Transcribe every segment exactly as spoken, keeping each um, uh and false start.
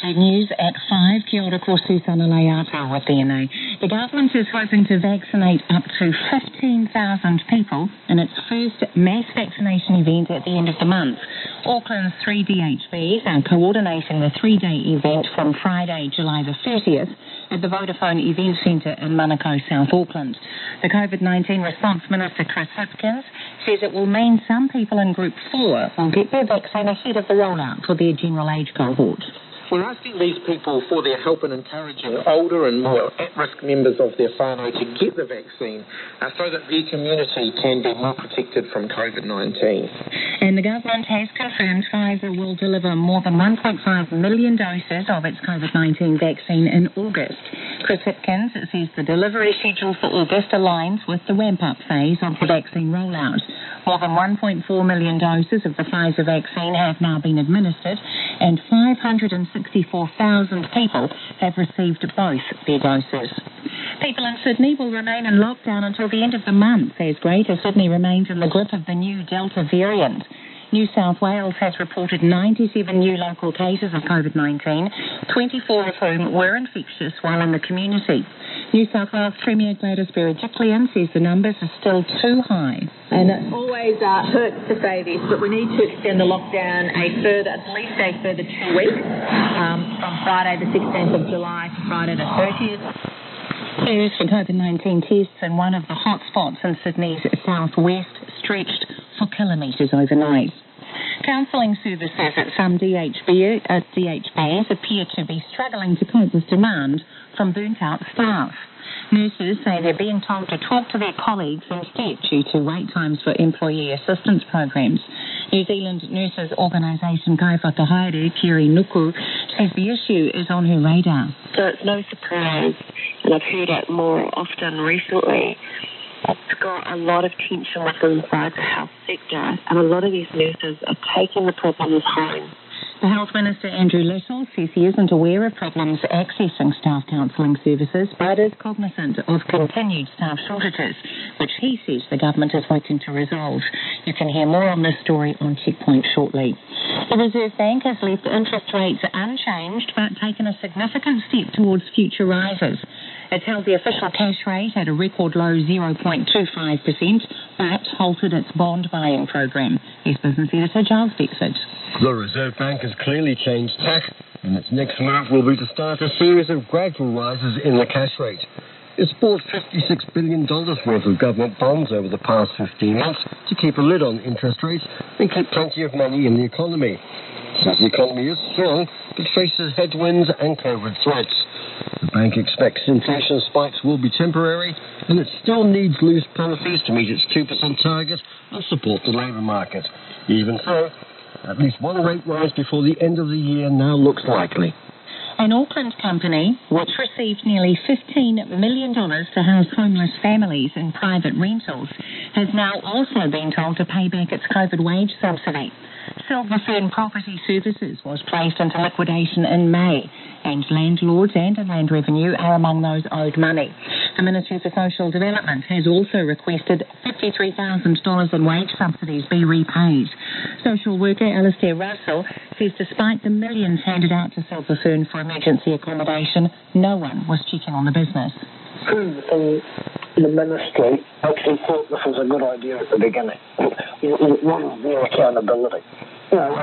Z News at five. Kia ora ko Susana Leato with D N A. The government is hoping to vaccinate up to fifteen thousand people in its first mass vaccination event at the end of the month. Auckland's three D H Bs are coordinating the three-day event from Friday, July the thirtieth at the Vodafone Event Centre in Manukau, South Auckland. The COVID nineteen Response Minister Chris Hipkins says it will mean some people in Group four will get their vaccine ahead of the rollout for their general age cohort. We're asking these people for their help in encouraging older and more at-risk members of their whānau to get the vaccine uh, so that their community can be more protected from COVID nineteen. And the government has confirmed Pfizer will deliver more than one point five million doses of its COVID nineteen vaccine in August. Chris Hipkins says the delivery schedule for August aligns with the ramp-up phase of the vaccine rollout. More than one point four million doses of the Pfizer vaccine have now been administered, and five hundred sixty-four thousand people have received both their doses. People in Sydney will remain in lockdown until the end of the month as Greater Sydney remains in the grip of the new Delta variant. New South Wales has reported ninety-seven new local cases of COVID nineteen, twenty-four of whom were infectious while in the community. New South Wales Premier Gladys Berejiklian says the numbers are still too high. And it always uh, hurts to say this, but we need to extend the lockdown a further, at least a further two weeks, um, from Friday the sixteenth of July to Friday the thirtieth. Queues for COVID nineteen tests in one of the hotspots in Sydney's southwest stretched for kilometres overnight. Counselling services at some D H B, uh, D H Bs appear to be struggling to cope with demand from burnt-out staff. Nurses say they're being told to talk to their colleagues instead due to wait times for employee assistance programs. New Zealand Nurses Organisation Kai Whakahaere, Kiri Nuku, says the issue is on her radar. So it's no surprise, and I've heard it more often recently. It's got a lot of tension within inside the health sector, and a lot of these nurses are taking the problems home. The Health Minister Andrew Little says he isn't aware of problems accessing staff counselling services, but is cognisant of continued staff shortages, which he says the government is working to resolve. You can hear more on this story on Checkpoint shortly. The Reserve Bank has left interest rates unchanged, but taken a significant step towards future rises. It's held the official cash rate at a record low zero point two five percent, but halted its bond buying program. Here's Business Editor Giles Beckford. The Reserve Bank has clearly changed tack, and its next move will be to start a series of gradual rises in the cash rate. It's bought fifty-six billion dollars worth of government bonds over the past fifteen months to keep a lid on interest rates and keep plenty of money in the economy. Since the economy is strong, it faces headwinds and COVID threats. The bank expects inflation spikes will be temporary, and it still needs loose policies to meet its two percent target and support the labour market. Even so, at least one rate rise before the end of the year now looks likely. An Auckland company, which received nearly fifteen million dollars to house homeless families in private rentals, has now also been told to pay back its COVID wage subsidy. Silver Fern Property Services was placed into liquidation in May, and landlords and Inland Revenue are among those owed money. The Ministry for Social Development has also requested fifty-three thousand dollars in wage subsidies be repaid. Social worker Alistair Russell says despite the millions handed out to Silver Fern for emergency accommodation, no one was checking on the business. Who in the ministry actually thought this was a good idea at the beginning? What was their accountability? You know,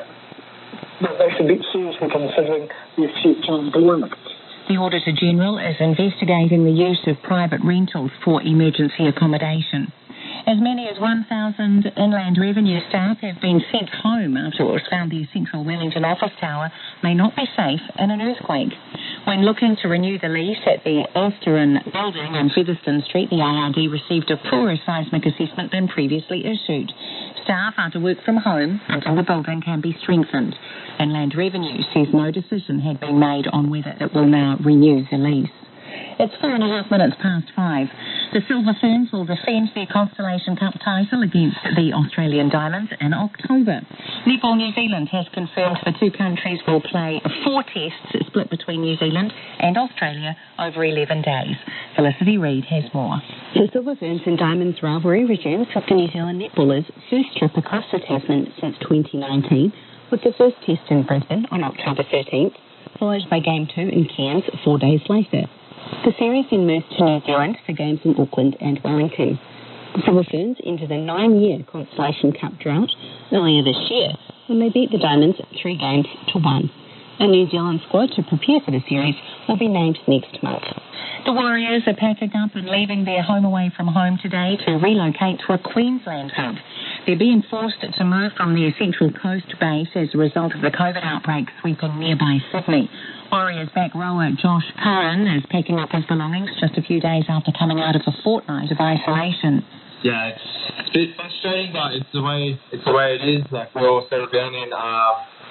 they should be seriously considering their future employment. The Auditor General is investigating the use of private rentals for emergency accommodation. As many as one thousand Inland Revenue staff have been sent home after it was found their central Wellington office tower may not be safe in an earthquake. When looking to renew the lease at the Austerin building on Featherston Street, the I R D received a poorer seismic assessment than previously issued. Staff are to work from home until the building can be strengthened. Inland Revenue says no decision had been made on whether it will now renew the lease. It's four and a half minutes past five. The Silver Ferns will defend their Constellation Cup title against the Australian Diamonds in October. Netball New Zealand has confirmed the two countries will play four tests split between New Zealand and Australia over eleven days. Felicity Reid has more. The Silver Ferns and Diamonds rivalry resumes with the New Zealand netballers' first trip across the Tasman since twenty nineteen, with the first test in Brisbane on October thirteenth. followed by Game two in Cairns four days later. The series then moves to New Zealand for games in Auckland and Wellington. The Silver Ferns entered a nine-year Constellation Cup drought earlier this year when they beat the Diamonds three games to one. A New Zealand squad to prepare for the series will be named next month. The Warriors are packing up and leaving their home away from home today to relocate to a Queensland hub. They're being forced to move from their Central Coast base as a result of the COVID outbreak sweeping nearby Sydney. Warriors back rower Josh Curran is packing up his belongings just a few days after coming out of a fortnight of isolation. Yeah, it's, it's a bit frustrating, but it's the way it's the way it is. Like, we're all settled down in uh,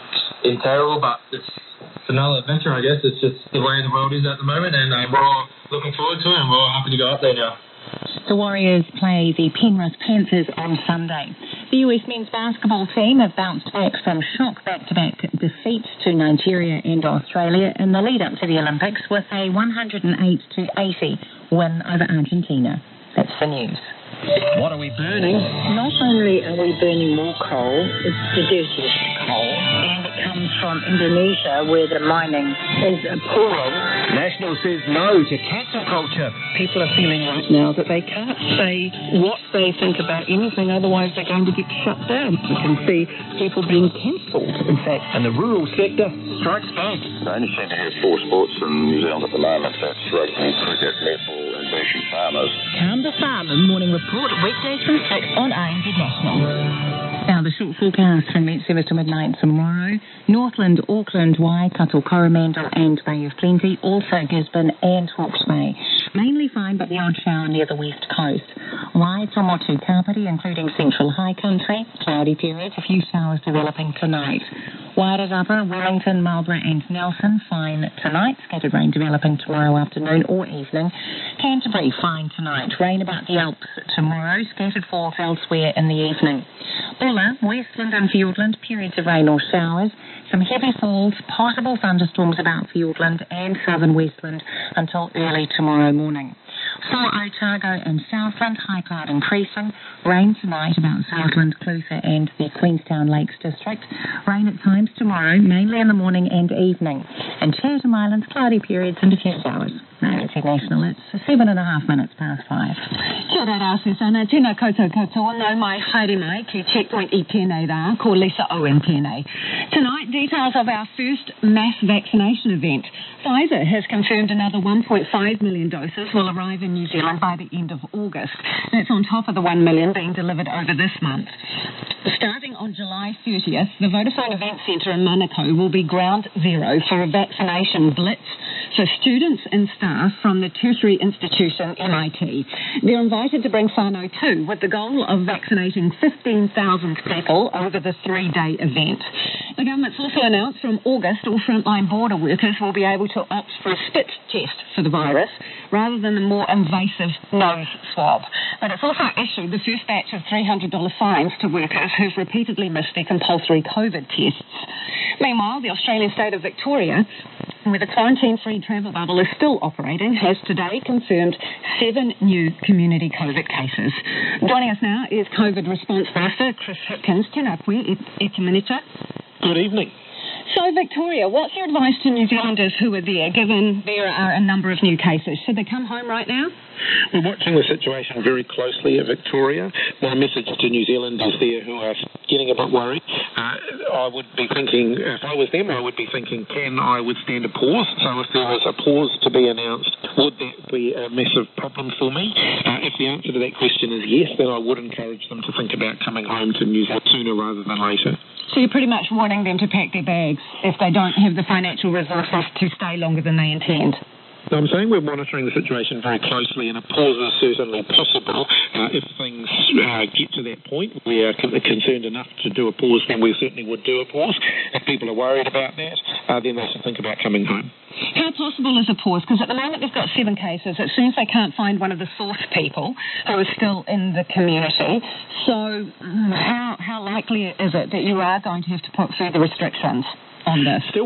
in Terrible, but it's, it's another adventure, I guess. It's just the way the world is at the moment, and uh, we're all looking forward to it, and we're all happy to go up there now. The Warriors play the Penrith Panthers on Sunday. The U S men's basketball team have bounced back from shock back-to-back defeats to Nigeria and Australia in the lead-up to the Olympics with a one hundred eight to eighty win over Argentina. That's the news. What are we burning? Not only are we burning more coal, it's the dirtiest coal, and it comes from Indonesia where the mining is appalling. National says no to cancel culture. People are feeling right now that they can't say what they think about anything, otherwise they're going to get shut down. We can see people being cancelled, in fact. And the rural sector strikes back. They only seem to have four sports in New Zealand at the moment. That's rugby, cricket, netball and bashing farmers. Calm the Farmer Morning Report, weekdays from six on A M Z National. Now, the short forecast from Met Service to midnight tomorrow. Northland, Auckland, Waikato, Coromandel and Bay of Plenty. Also Gisborne and Hawke's Bay. Mainly fine, but the odd shower near the west coast. Waitomotu, Kapiti, including central high country. Cloudy periods, a few showers developing tonight. Wairarapa, Wellington, Marlborough and Nelson, fine tonight. Scattered rain developing tomorrow afternoon or evening. Canterbury, fine tonight. Rain about the Alps tomorrow. Scattered falls elsewhere in the evening. Bulla, Westland and Fiordland, periods of rain or showers. Some heavy falls, possible thunderstorms about Fiordland and southern Westland until early tomorrow morning. For Otago and Southland, high cloud increasing. Rain tonight about Southland, Clutha and the Queenstown Lakes District. Rain at times tomorrow, mainly in the morning and evening. And Chatham Islands, cloudy periods and a few showers. No, it's national. It's seven and a half minutes past five. Kia ora, Susana. Tēnā koutou katoa. No mai haere mai ki Checkpoint i tēnei rā, ko Lisa Owen tēnei. Tonight, details of our first mass vaccination event. Pfizer has confirmed another one point five million doses will arrive in New Zealand by the end of August. That's on top of the one million being delivered over this month. Starting on July thirtieth, the Vodafone Event Centre in Manukau will be ground zero for a vaccination blitz for students and staff from the tertiary institution M I T. They're invited to bring whānau too, with the goal of vaccinating fifteen thousand people over the three-day event. The government's also announced from August all frontline border workers will be able to opt for a spit test for the virus rather than the more invasive nose swab. But it's also issued the first batch of three hundred dollars fines to workers who've repeatedly missed their compulsory COVID tests. Meanwhile, the Australian state of Victoria, where the quarantine-free travel bubble is still operating, has today confirmed seven new community COVID cases. Joining us now is COVID response minister Chris Hipkins. Tēnā koe, e te minita. Good evening. So, Victoria, what's your advice to New Zealanders who are there, given there are a number of new cases? Should they come home right now? We're watching the situation very closely at Victoria. My message to New Zealanders there who are getting a bit worried, uh, I would be thinking, if I was them, I would be thinking, can I withstand a pause? So if there was a pause to be announced, would that be a massive problem for me? Uh, if the answer to that question is yes, then I would encourage them to think about coming home to New Zealand sooner rather than later. So you're pretty much wanting them to pack their bags if they don't have the financial resources to stay longer than they intend? So I'm saying we're monitoring the situation very closely, and a pause is certainly possible. Uh, if things uh, get to that point, we are concerned enough to do a pause, then we certainly would do a pause. If people are worried about that, uh, then they should think about coming home. How possible is a pause? Because at the moment they've got seven cases. It seems they can't find one of the source people who are still in the community. So how how likely is it that you are going to have to put further restrictions on this? Still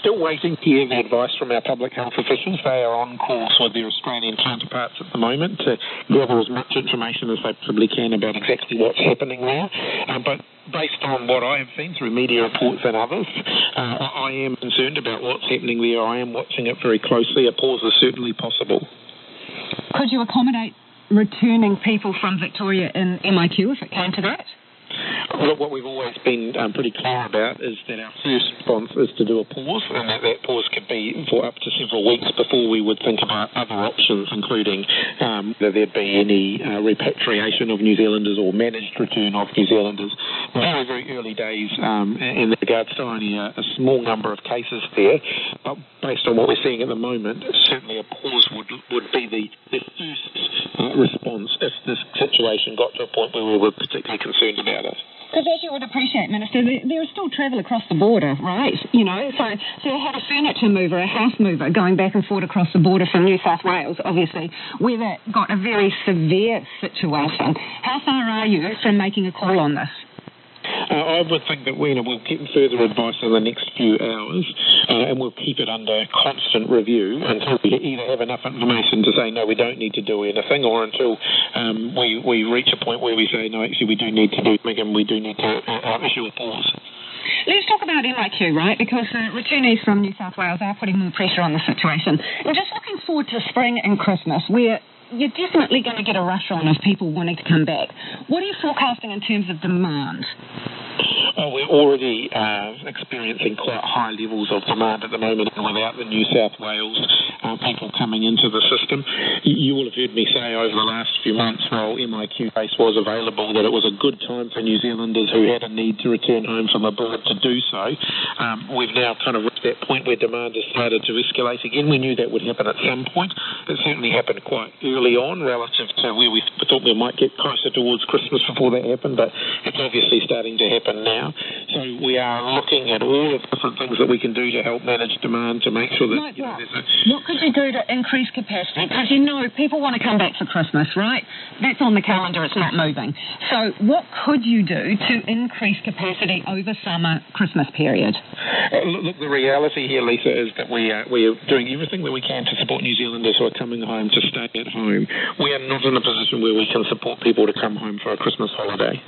still waiting to hear the advice from our public health officials. They are on course with their Australian counterparts at the moment to gather as much information as they possibly can about exactly what's happening there. Um, but based on what I have seen through media reports and others, uh, I am concerned about what's happening there. I am watching it very closely. A pause is certainly possible. Could you accommodate returning people from Victoria in M I Q if it came to that? Look, what we've always been um, pretty clear about is that our first response is to do a pause, and that, that pause could be for up to several weeks before we would think about other options, including um, whether there'd be any uh, repatriation of New Zealanders or managed return of New Zealanders. Very, very early days um, in regards to only a, a small number of cases there, but based on what we're seeing at the moment, certainly a pause would would be the, the first uh, response if this situation got to a point where we were particularly concerned about it. Because as you would appreciate, Minister, there, there is still travel across the border, right? You know, so, so you had a furniture mover, a house mover going back and forth across the border from New South Wales, obviously, where that got a very severe situation. How far are you from making a call on this? Uh, I would think that we, you know, we'll get further advice in the next few hours uh, and we'll keep it under constant review until we either have enough information to say, no, we don't need to do anything, or until um, we, we reach a point where we say, no, actually, we do need to do something and we do need to uh, issue a pause. Let's talk about M I Q, right? Because uh, returnees from New South Wales are putting more pressure on the situation. And just looking forward to spring and Christmas, where you're definitely going to get a rush on of people wanting to come back. What are you forecasting in terms of demand? Oh, we're already uh, experiencing quite high levels of demand at the moment without the New South Wales uh, people coming into the system. You will have heard me say over the last few months, while M I Q base was available, that it was a good time for New Zealanders who had a need to return home from abroad to do so. Um, we've now kind of reached that point where demand has started to escalate again. We knew that would happen at some point. It certainly happened quite early on relative to where we thought we might get closer towards Christmas before that happened, but it's obviously starting to happen now. So we are looking at all of the different things that we can do to help manage demand, to make sure that... Like you know, what? there's a... What could you do to increase capacity? Because you know people want to come back for Christmas, right? That's on the calendar, it's not moving. So what could you do to increase capacity over summer, Christmas period? Uh, look, look, the reality here, Lisa, is that we are, we are doing everything that we can to support New Zealanders who are coming home to stay at home. We are not in a position where we can support people to come home for a Christmas holiday.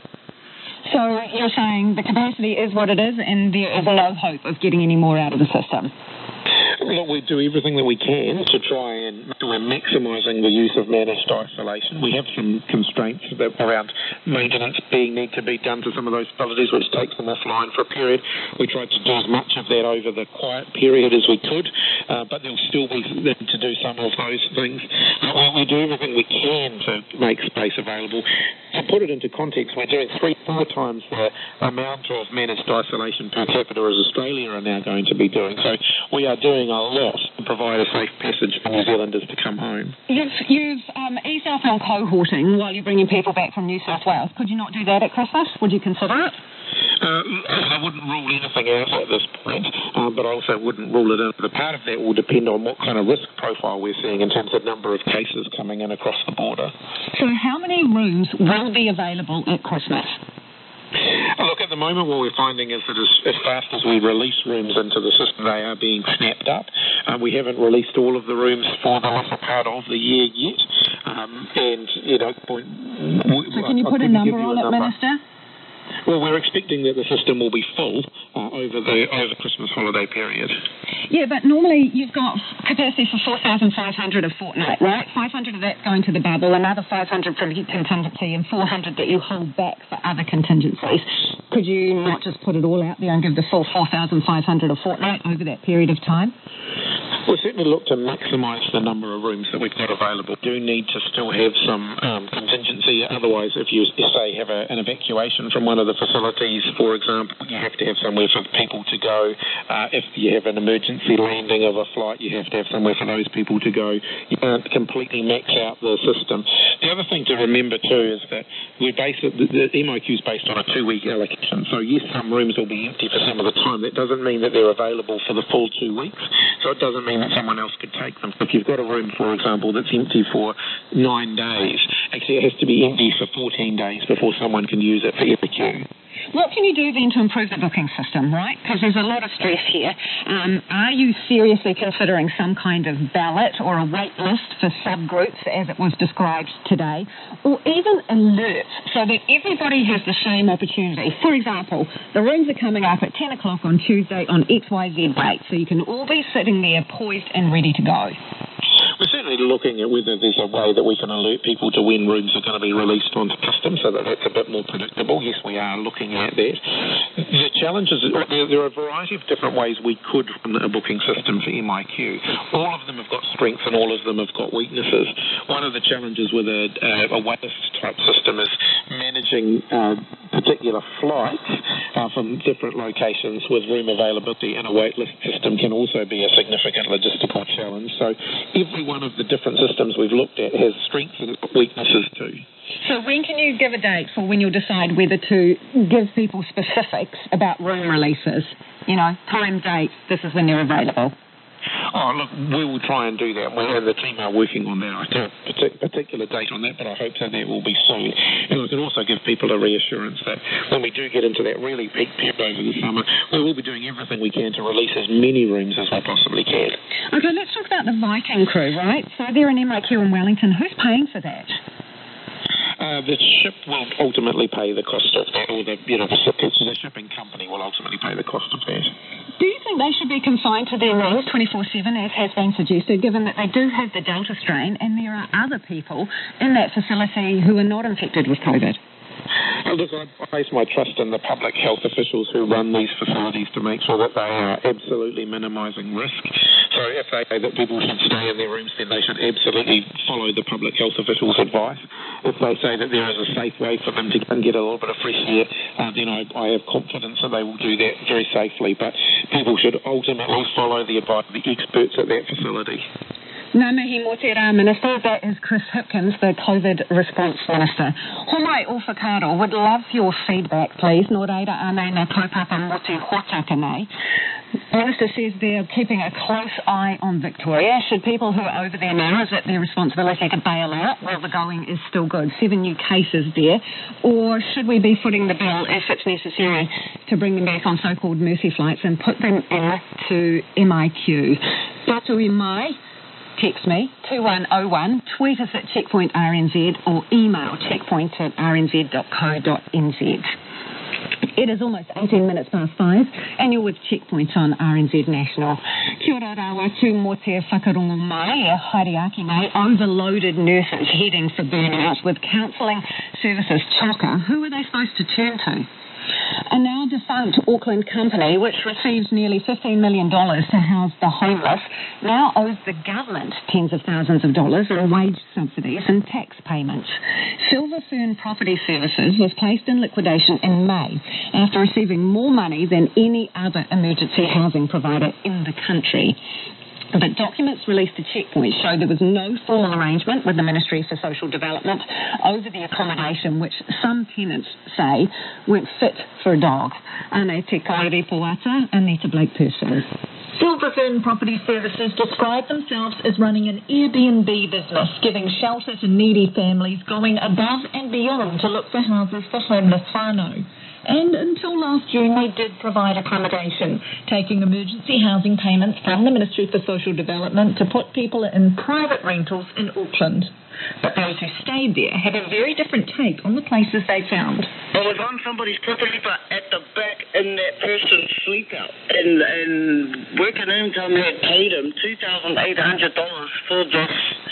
So you're saying the capacity is what it is and there is no hope of getting any more out of the system? Look, we do everything that we can to try and we're maximising the use of managed isolation. We have some constraints around maintenance being need to be done to some of those facilities, which takes them offline for a period. We tried to do as much of that over the quiet period as we could, uh, but there'll still be need to do some of those things. Uh, we do everything we can to make space available. To put it into context, we're doing three, four times the amount of managed isolation per capita as Australia are now going to be doing. So we are doing a lot to provide a safe passage for New Zealanders to come home. You've, you've um, eased up on cohorting while you're bringing people back from New South Wales. Could you not do that at Christmas? Would you consider it? Uh, I wouldn't rule anything out at this point, uh, but I also wouldn't rule it in. The part of that will depend on what kind of risk profile we're seeing in terms of number of cases coming in across the border. So how many rooms will be available at Christmas? Look, at the moment what we're finding is that as, as fast as we release rooms into the system, they are being snapped up. Uh, we haven't released all of the rooms for the lesser part of the year yet. Um, and, you know... We, so can you put a number on it, number. Minister? Well, we're expecting that the system will be full uh, over the over Christmas holiday period. Yeah, but normally you've got capacity for four thousand five hundred a fortnight, right? five hundred of that going to the bubble, another five hundred from contingency, and four hundred that you hold back for other contingencies. Could you not just put it all out there and give the full four thousand five hundred a fortnight over that period of time? We'll certainly look to maximise the number of rooms that we've got available. We do need to still have some um, contingency. Otherwise, if you, say, have a, an evacuation from one of the facilities, for example, you have to have somewhere for people to go. Uh, if you have an emergency landing of a flight, you have to have somewhere for those people to go. You can't completely max out the system. The other thing to remember, too, is that we're based, the, the M I Q is based on a two-week allocation. So, yes, some rooms will be empty for some of the time. That doesn't mean that they're available for the full two weeks. So it doesn't mean that someone else could take them. If you've got a room, for example, that's empty for nine days, actually it has to be empty for fourteen days before someone can use it for M I Q. What can you do then to improve the booking system, right? Because there's a lot of stress here. Um, are you seriously considering some kind of ballot or a wait list for subgroups, as it was described today, or even alerts so that everybody has the same opportunity? For example, the rooms are coming up at ten o'clock on Tuesday on X Y Z date, so you can all be sitting there poised and ready to go. We're certainly looking at whether there's a way that we can alert people to when rooms are going to be released onto custom so that that's a bit more predictable. Yes, we are looking at that. The challenge is there, there are a variety of different ways we could run a booking system for M I Q. All of them have got strengths and all of them have got weaknesses. One of the challenges with a, a, a waitlist type system is managing uh, particular flights uh, from different locations with room availability in a waitlist system can also be a significant logistical challenge. So every one of the different systems we've looked at has strengths and weaknesses too. So when can you give a date for when you'll decide whether to give people specifics about room releases? You know, time, date, this is when they're available. Oh, look, we will try and do that. We and the team are working on that. I don't have a particular date on that, but I hope that that will be soon. And we can also give people a reassurance that when we do get into that really peak period over the summer, we will be doing everything we can to release as many rooms as we possibly can. Okay, let's talk about the Viking crew, right? So they're in M I Q in Wellington. Who's paying for that? Uh, the ship will ultimately pay the cost of that, or the, you know, the, the shipping company will ultimately pay the cost of that. Do you think they should be confined to their rooms twenty-four seven, as has been suggested, given that they do have the Delta strain and there are other people in that facility who are not infected with COVID? Uh, look, I place my trust in the public health officials who run these facilities to make sure that they are absolutely minimising risk. So if they say that people should stay in their rooms, then they should absolutely follow the public health officials' advice. If they say that there is a safe way for them to go and get a little bit of fresh air, uh, then I, I have confidence that they will do that very safely. But people should ultimately follow the advice of the experts at that facility. Ngā mihi mō te rā, Minister. That is Chris Hipkins, the COVID Response Minister. Homai Ofakaro, would love your feedback, please. Nō reira anei nā kaupapa mō te hōtaka nei. Minister says they're keeping a close eye on Victoria. Should people who are over there now, is it their responsibility to bail out? Well, the going is still good. Seven new cases there. Or should we be footing the bill, if it's necessary, to bring them back on so-called mercy flights and put them into M I Q? Tatui mai. Text me, two one oh one, tweet us at Checkpoint R N Z or email checkpoint at r n z dot co dot n z. It is almost eighteen minutes past five and you're with Checkpoint on R N Z National. Kia ora rawa tū mō te whakarongo mai e Hariaki nei, overloaded nurses heading for burnout with counselling services chocker. Who are they supposed to turn to? A now defunct Auckland company, which receives nearly fifteen million dollars to house the homeless, now owes the government tens of thousands of dollars in wage subsidies and tax payments. Silver Fern Property Services was placed in liquidation in May after receiving more money than any other emergency housing provider in the country. But documents released to Checkpoint show there was no formal arrangement with the Ministry for Social Development over the accommodation, which some tenants say weren't fit for a dog. Ane te kaere poata, Anita Blake Purcell. Silver Fern Property Services describe themselves as running an Airbnb business, giving shelter to needy families, going above and beyond to look for houses for homeless whānau. And until last June, they did provide accommodation, taking emergency housing payments from the Ministry for Social Development to put people in private rentals in Auckland. But those who stayed there had a very different take on the places they found. I was on somebody's property, but at the back in that person's sleep out. And, and working income had paid him two thousand eight hundred dollars for this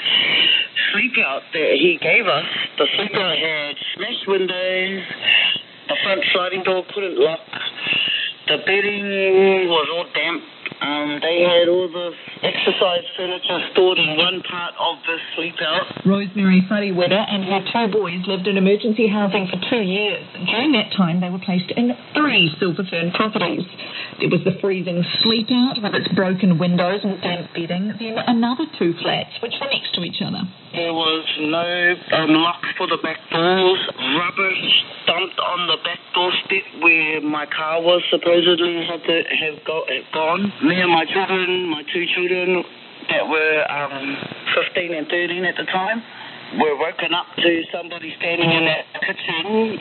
sleep out that he gave us. The sleep out had smashed windows. The front sliding door couldn't lock. The bedding was all damp. Um, they had all the exercise furniture stored in one part of the sleep out. Rosemary Whariweda and her two boys lived in emergency housing for two years. During that time, they were placed in three Silver Fern properties. There was the freezing sleep out with its broken windows and damp bedding, then another two flats, which were next to each other. There was no um, lock for the back doors, rubbish dumped on the back doorstep where my car was supposedly had to have go, have gone. Me and my children, my two children that were um, fifteen and thirteen at the time, were woken up to somebody standing in that kitchen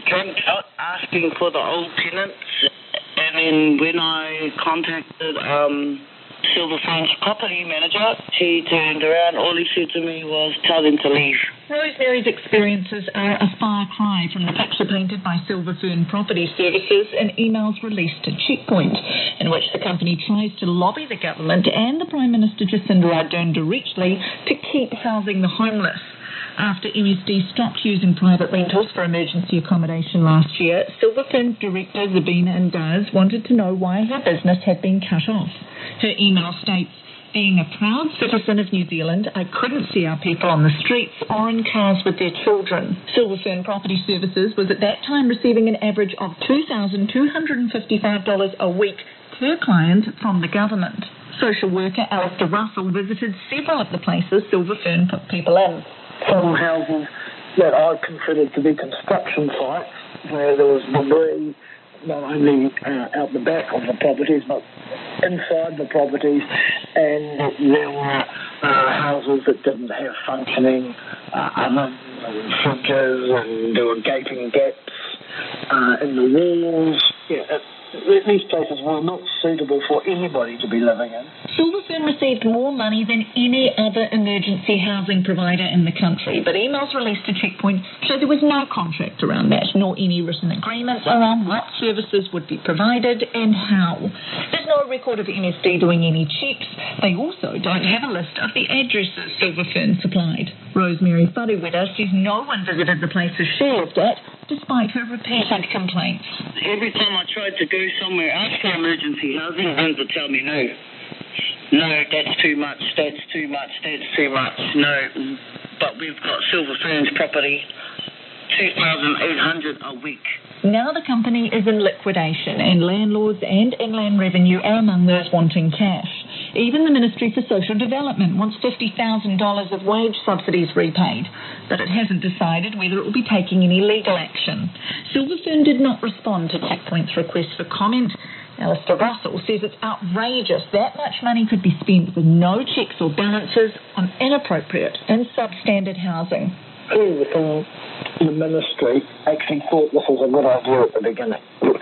drunk out asking for the old tenants, and then when I contacted um, Silver Ferns property manager, he turned around. All he said to me was, tell them to leave. Rosemary's experiences are a far cry from the picture painted by Silver Fern Property Services in emails released to Checkpoint, in which the company tries to lobby the government and the Prime Minister Jacinda Ardern directly to keep housing the homeless. After M S D stopped using private rentals for emergency accommodation last year, Silver Fern director Zabina Ndaz wanted to know why her business had been cut off. Her email states, being a proud citizen of New Zealand, I couldn't see our people on the streets or in cars with their children. Silver Fern Property Services was at that time receiving an average of two thousand two hundred fifty-five dollars a week per client from the government. Social worker Alistair Russell visited several of the places Silver Fern put people in. Some houses that I considered to be construction sites, where there was debris not only uh, out the back of the properties, but inside the properties, and there were uh, houses that didn't have functioning uh, ovens and fridges, and there were gaping gaps uh, in the walls. Yeah, it, these places were not suitable for anybody to be living in. Silver Fern received more money than any other emergency housing provider in the country, but emails released to Checkpoint show there was no contract around that, nor any written agreements around what services would be provided and how. There's no record of M S D doing any checks. They also don't have a list of the addresses Silver Fern supplied. Rosemary Wharewitter says no one visited the places she lived at, despite her repeated complaints. Every time I tried to go somewhere else for emergency housing, ones would tell me no. No, that's too much, that's too much, that's too much, no. But we've got Silver Ferns property, two thousand eight hundred dollars a week. Now the company is in liquidation, and landlords and Inland Revenue are among those wanting cash. Even the Ministry for Social Development wants fifty thousand dollars of wage subsidies repaid, but it hasn't decided whether it will be taking any legal action. Silver Fern did not respond to Checkpoint's request for comment. Alistair Russell says it's outrageous that much money could be spent with no checks or balances on inappropriate and substandard housing. Who within the ministry actually thought this was a good idea at the beginning?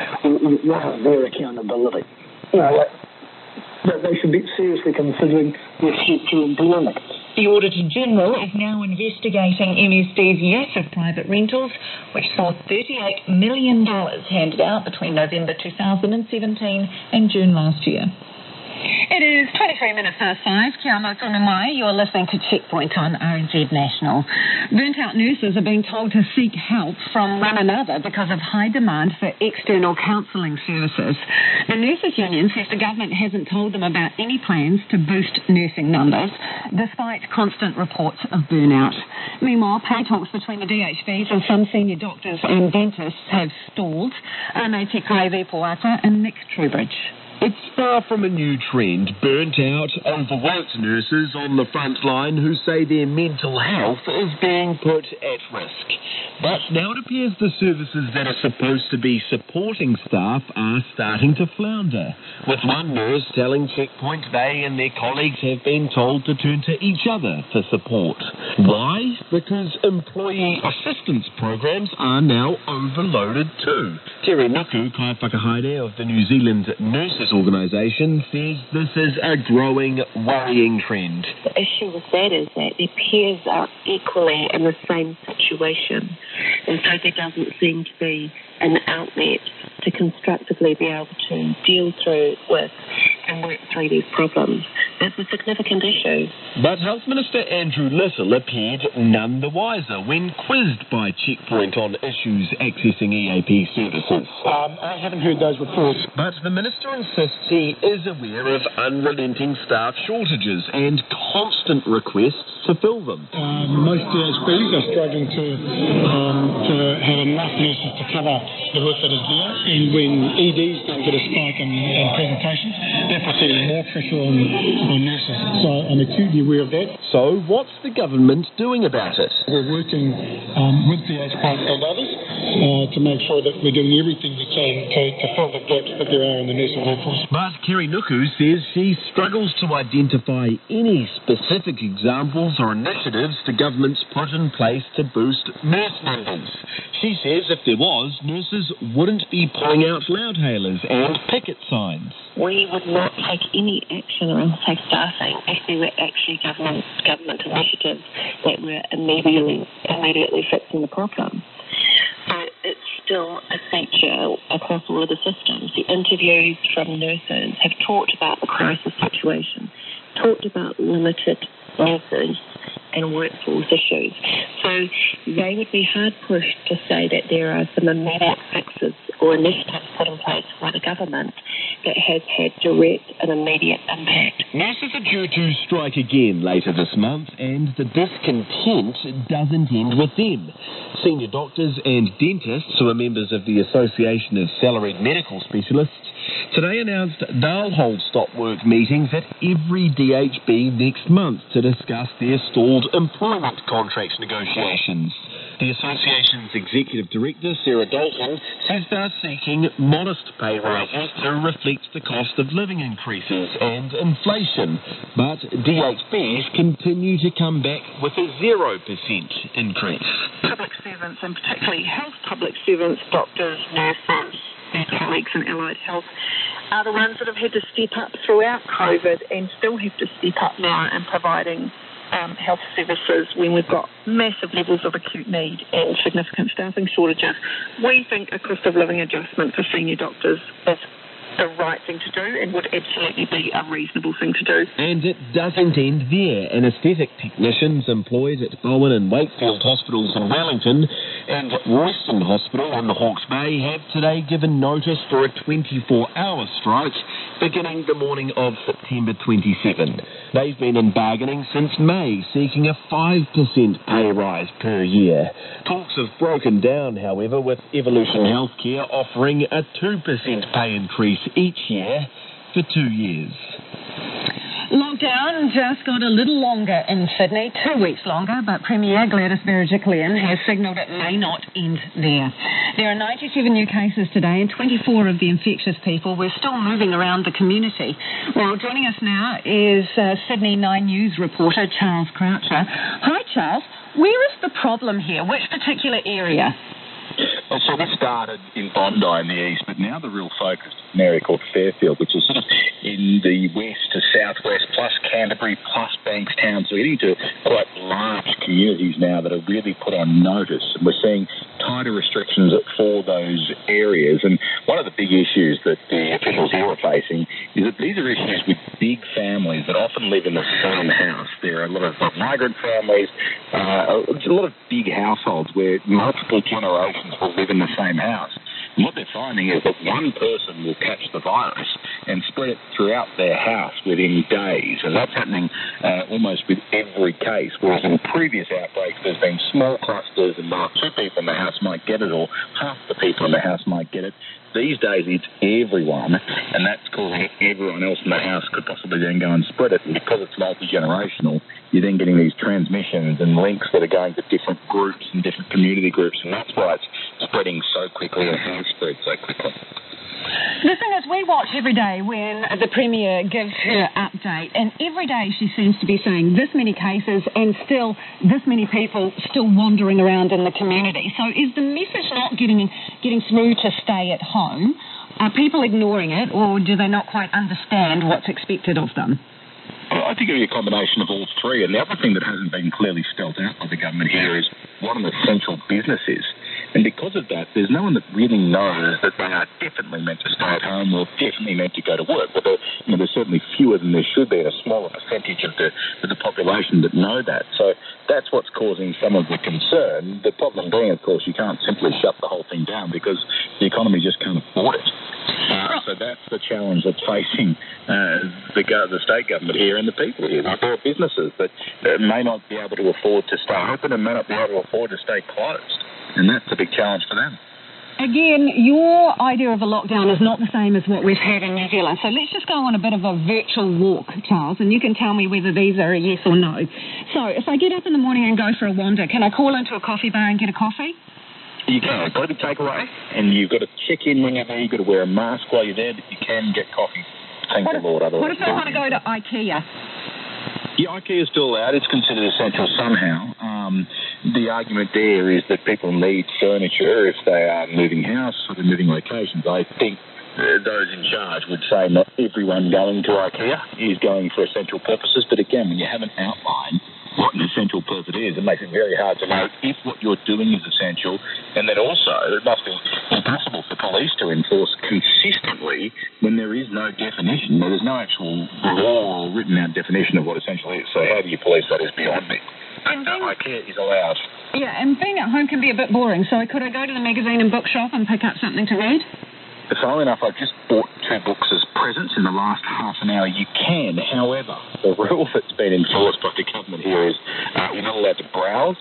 What is their accountability? You know, like, that they should be seriously considering their future employment. The Auditor General is now investigating M S D's use of private rentals, which saw thirty-eight million dollars handed out between November two thousand seventeen and June last year. It is twenty-three minutes past five. Kia ora tonu mai. You're listening to Checkpoint on R N Z National. Burnt-out nurses are being told to seek help from one another because of high demand for external counselling services. The Nurses Union says the government hasn't told them about any plans to boost nursing numbers, despite constant reports of burnout. Meanwhile, pay talks between the D H Bs and some senior doctors and dentists have stalled. Anete Karevi Poata and Nick Trubridge. It's far from a new trend. Burnt-out, overworked nurses on the front line who say their mental health is being put at risk. But now it appears the services that are supposed to be supporting staff are starting to flounder, with one nurse telling Checkpoint they and their colleagues have been told to turn to each other for support. Why? Because employee assistance programs are now overloaded too. Terry Nuku, Kai Whakahaere of the New Zealand Nurses Organisation, says this is a growing, worrying trend. The issue with that is that their peers are equally in the same situation, and so there doesn't seem to be an outlet to constructively be able to deal through with and work through these problems. It's a significant issue. But Health Minister Andrew Little appeared none the wiser when quizzed by Checkpoint on issues accessing E A P services. Um, I haven't heard those reports. But the Minister insists he is aware of unrelenting staff shortages and constant requests to fill them. Uh, most D H Bs are struggling to, um, to have enough nurses to cover the work that is there, and when E Ds don't get a spike in, in presentations, that puts even more pressure on our nurses. So I'm acutely aware of that. So what's the government doing about it? We're working um, with D H B and others uh, to make sure that we're doing everything we can to, to fill the gaps that there are in the nursing workforce. But Kerry Nuku says she struggles to identify any specific examples or initiatives the government's put in place to boost nurse numbers. She says if there was, nurses wouldn't be pulling out loudhailers and picket signs. We would not take any action around safe staffing if there were actually government government initiatives that were immediately immediately fixing the problem. So it's still a feature across all of the systems. The interviews from nurses have talked about the crisis situation, talked about limited nurses and workforce issues. So they would be hard pushed to say that there are some immediate fixes or initiatives put in place by the government that has had direct and immediate impact. Nurses are due to strike again later this month, and the discontent doesn't end with them. Senior doctors and dentists, who are members of the Association of Salaried Medical Specialists, today announced they'll hold stop work meetings at every D H B next month to discuss their stalled employment contract negotiations. The association's executive director, Sarah Dalton, says they're seeking modest pay rises to reflect the cost of living increases and inflation. But D H Bs continue to come back with a zero percent increase. Public servants, and particularly health public servants, doctors, nurses, their colleagues in allied health, are the ones that have had to step up throughout COVID and still have to step up now in providing um, health services when we've got massive levels of acute need and significant staffing shortages. We think a cost of living adjustment for senior doctors is the right thing to do and would absolutely be a reasonable thing to do. And it doesn't end there. Anaesthetic technicians employed at Bowen and Wakefield hospitals in Wellington and Royston Hospital in the Hawke's Bay have today given notice for a twenty-four hour strike beginning the morning of September twenty-seventh. They've been in bargaining since May, seeking a five percent pay rise per year. Talks have broken down, however, with Evolution Healthcare offering a two percent pay increase each year for two years. Lockdown just got a little longer in Sydney, two weeks longer, but Premier Gladys Berejiklian has signalled it may not end there. There are ninety-seven new cases today, and twenty-four of the infectious people were still moving around the community. Well, joining us now is uh, Sydney nine News reporter Charles Croucher. Hi, Charles. Where is the problem here? Which particular area? Well, so this started in Bondi in the east, but now the real focus is an area called Fairfield, which is sort of in the west to southwest, plus Canterbury, plus Bankstown. So we're getting to quite large communities now that are really put on notice, and we're seeing tighter restrictions for those areas. And one of the big issues that the officials here are facing is that these are issues with big families that often live in the same house. There are a lot of migrant families, uh, a lot of big households where multiple generations will live in the same house. And what they're finding is that one person will catch the virus and spread it throughout their house within days. And that's happening uh, almost with every case, whereas in previous outbreaks there's been small clusters and one or two people in the house might get it, or half the people in the house might get it. These days it's everyone, and that's causing everyone else in the house could possibly then go and spread it. And because it's multi-generational, you're then getting these transmissions and links that are going to different groups and different community groups, and that's why it's spreading so quickly and has spread so quickly. The thing is, we watch every day when the Premier gives her update, and every day she seems to be saying this many cases and still this many people still wandering around in the community. So is the message not getting getting through to stay at home? Are people ignoring it, or do they not quite understand what's expected of them? Well, I think it'll be a combination of all three. And the other thing that hasn't been clearly spelled out by the government here is what an essential business is. And because of that, there's no one that really knows that they are definitely meant to stay at home or definitely meant to go to work. But there, you know, there's certainly fewer than there should be, and a smaller percentage of the, of the population that know that. So that's what's causing some of the concern. The problem being, of course, you can't simply shut the whole thing down because the economy just can't afford it. Uh, so that's the challenge that's facing uh, the, the state government here and the people here. There are businesses that uh, may not be able to afford to stay open and may not be able to afford to stay closed. And that's a big challenge for them. again, your idea of a lockdown is not the same as what we've had in New Zealand. So let's just go on a bit of a virtual walk, Charles, and you can tell me whether these are a yes or no. So if I get up in the morning and go for a wander, can I call into a coffee bar and get a coffee? You can. It's got to be takeaway, and you've got to check in when you're there. You've got to wear a mask while you're there, but you can get coffee. Thank what the if, Lord. Otherwise, what if I want to go to IKEA? Yeah, IKEA is still allowed. It's considered essential somehow. Um, the argument there is that people need furniture if they are moving house or they're moving locations. I think uh, those in charge would say not everyone going to IKEA is going for essential purposes, but again, when you have an outline what an essential purpose is, it makes it very hard to know if what you're doing is essential, and then also it must be impossible for police to enforce consistently when there is no definition. There is no actual law or written out definition of what essential is. So how do you police that is beyond me. And uh, IKEA is allowed. Yeah, and being at home can be a bit boring, so could I go to the magazine and bookshop and pick up something to read? Funnily enough, I've just bought two books as presents in the last half an hour. You can, however, the rule that's been enforced by the government here is uh, you're not allowed to browse.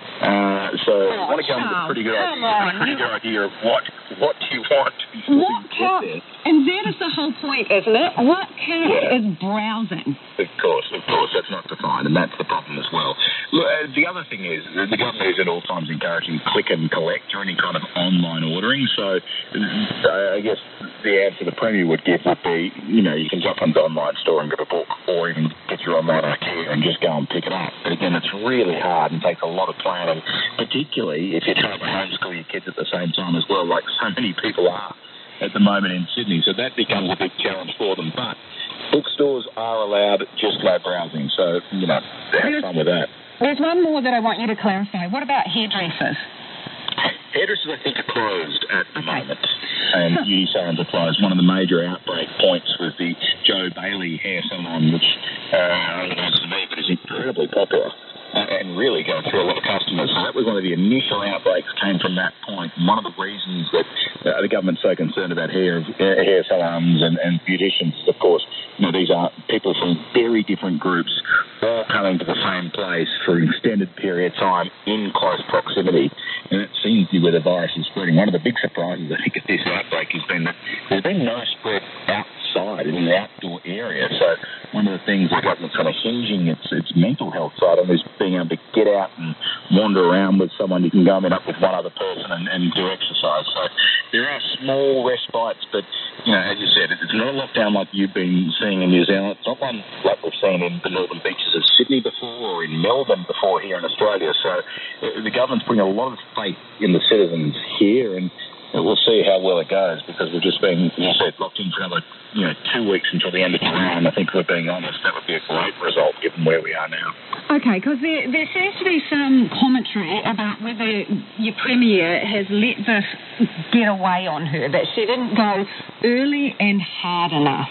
Uh, so oh, I want to go with a pretty good idea, on. pretty good idea of what what do you want before what you get there. And that is the whole point, isn't it? What counts Yeah. is browsing. Of course, of course, that's not defined, and that's the problem as well. Look, uh, the other thing is uh, the government is at all times encouraging click and collect or any kind of online ordering. So uh, I guess the answer the Premier would give would be, you know, you can jump on the online store and get a book, or even get your online IKEA and just go and pick it up. But again, it's really hard and takes a lot of planning, particularly if you're trying to homeschool your kids at the same time as well, like so many people are at the moment in Sydney. So that becomes a big challenge for them. But bookstores are allowed just low browsing, so, you know, have fun with that. There's one more that I want you to clarify. What about hairdressers? Hairdressers, I think, are closed at the moment, and beauty salons are closed. One of the major outbreak points was the Joe Bailey hair salon, which, uh, unbeknownst to me, but is incredibly popular uh, and really going through a lot of customers. So that was one of the initial outbreaks came from that point. And one of the reasons that uh, the government's so concerned about hair uh, hair salons and, and beauticians is, of course, you know, these are people from very different groups all coming to the same place for an extended period of time in close proximity. And it seems to be where the virus is spreading. One of the big surprises, I think, of this outbreak has been that there's been no spread outside in the outdoor area. So one of the things the government's kind of hinging its, its mental health side on is being able to get out and wander around with someone. You can go and meet up with one other person and, and do exercise. So there are small respites, but, you know, as you said, it's not a lockdown like you've been seeing in New Zealand. It's not one like we've seen in the northern beaches of Sydney before or in Melbourne before here in Australia. So uh, the government's putting a lot of faith in the citizens here, and we'll see how well it goes, because we've just been, as you said, locked in for another, you know, two weeks until the end of July, and I think, we're being honest, that would be a great result given where we are now. Okay, because there, there seems to be some commentary about whether your Premier has let this get away on her, that she didn't go early and hard enough.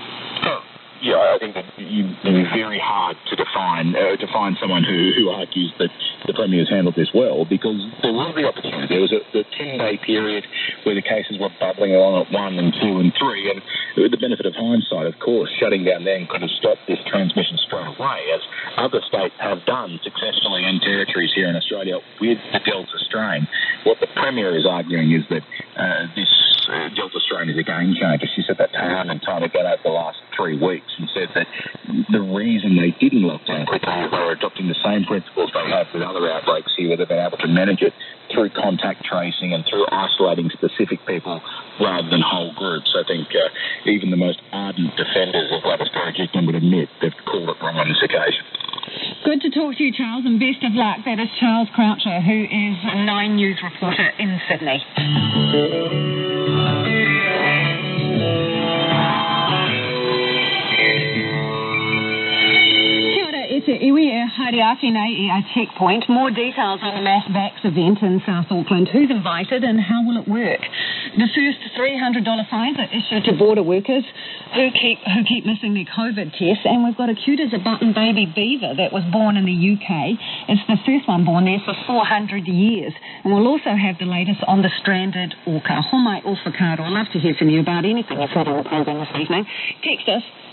Oh. Yeah, I think that you, it'd be very hard to define uh, to find someone who, who argues that the Premier has handled this well, because there was the opportunity. There was a the ten-day period where the cases were bubbling along at one and two and three, and with the benefit of hindsight, of course, shutting down then could have stopped this transmission straight away, as other states have done successfully in territories here in Australia with the Delta strain. What the Premier is arguing is that uh, this uh, Delta strain is a game changer. She said that time and time again over the last three weeks. And said that the reason they didn't lock down quickly is they were adopting the same principles they have with other outbreaks here, where they've been able to manage it through contact tracing and through isolating specific people rather than whole groups. I think uh, even the most ardent defenders of Gladys Berejiklian would admit they've called it wrong on this occasion. Good to talk to you, Charles, and best of luck. That is Charles Croucher, who is a Nine News reporter in Sydney. Te iwi e haere ake nei e a checkpoint. More details on the Mass Vax event in South Auckland. Who's invited and how will it work? The first three hundred dollars fines are issued to border workers who keep who keep missing their COVID tests. And we've got a cute as a button baby beaver that was born in the U K. It's the first one born there for four hundred years. And we'll also have the latest on the stranded orca. Homai Orfakaro. I'd love to hear from you about anything you've heard on the program this evening. Text us